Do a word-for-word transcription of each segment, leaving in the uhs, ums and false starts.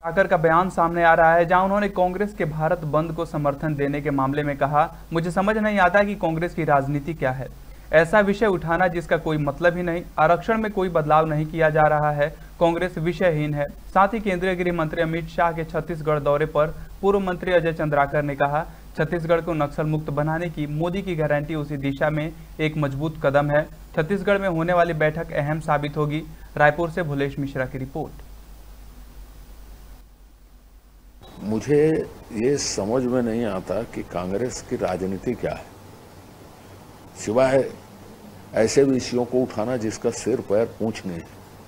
ठाकर का बयान सामने आ रहा है, जहां उन्होंने कांग्रेस के भारत बंद को समर्थन देने के मामले में कहा, मुझे समझ नहीं आता कि कांग्रेस की राजनीति क्या है। ऐसा विषय उठाना जिसका कोई मतलब ही नहीं। आरक्षण में कोई बदलाव नहीं किया जा रहा है। कांग्रेस विषयहीन है। साथ ही केंद्रीय गृह मंत्री अमित शाह के छत्तीसगढ़ दौरे पर पूर्व मंत्री अजय चंद्राकर ने कहा, छत्तीसगढ़ को नक्सल मुक्त बनाने की मोदी की गारंटी उसी दिशा में एक मजबूत कदम है। छत्तीसगढ़ में होने वाली बैठक अहम साबित होगी। रायपुर से भुलेश मिश्रा की रिपोर्ट। मुझे ये समझ में नहीं आता कि कांग्रेस की राजनीति क्या है, सिवाय ऐसे विषयों को उठाना जिसका सिर पैर पूंछ नहीं।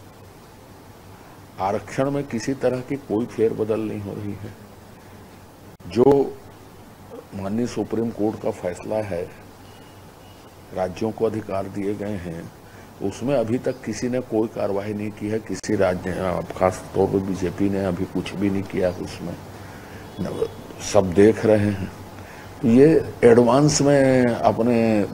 आरक्षण में किसी तरह की कोई फेरबदल नहीं हो रही है। जो माननीय सुप्रीम कोर्ट का फैसला है, राज्यों को अधिकार दिए गए हैं, उसमें अभी तक किसी ने कोई कार्रवाई नहीं की है। किसी राज्य, खास तौर पर बीजेपी ने अभी कुछ भी नहीं किया उसमें। सब देख रहे हैं। ये एडवांस में अपने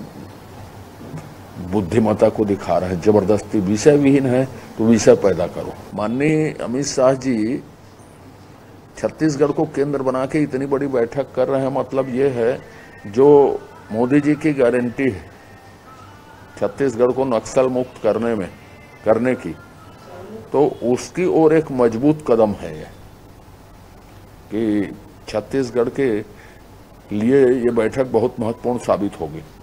बुद्धिमत्ता को दिखा रहे हैं। जबरदस्ती विषय विहीन है तो विषय पैदा करो। माननीय अमित शाह जी छत्तीसगढ़ को केंद्र बना के इतनी बड़ी बैठक कर रहे हैं, मतलब ये है जो मोदी जी की गारंटी है छत्तीसगढ़ को नक्सल मुक्त करने में करने की, तो उसकी ओर एक मजबूत कदम है ये कि छत्तीसगढ़ के लिए ये बैठक बहुत महत्वपूर्ण साबित होगी।